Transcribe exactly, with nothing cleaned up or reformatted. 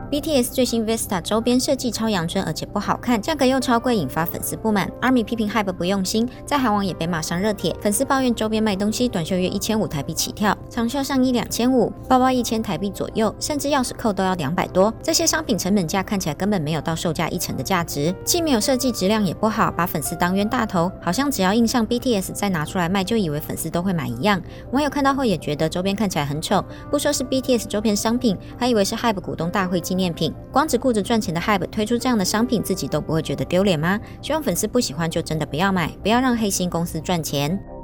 B T S 最新 Vista 周边设计超阳春，而且不好看，价格又超贵，引发粉丝不满。ARMY 批评 HYBE 不用心，在韩网也被骂上热帖。粉丝抱怨周边卖东西，短袖约一千五台币起跳，长袖上衣两千五，包包一千台币左右，甚至钥匙扣都要两百多。这些商品成本价看起来根本没有到售价一成的价值，既没有设计，质量也不好，把粉丝当冤大头，好像只要印上 B T S 再拿出来卖，就以为粉丝都会买一样。网友看到后也觉得周边看起来很丑，不说是 B T S 周边商品，还以为是 HYBE 股东大会纪念品。光只顾着赚钱的 HYBE 推出这样的商品，自己都不会觉得丢脸吗？希望粉丝不喜欢就真的不要买，不要让黑心公司赚钱。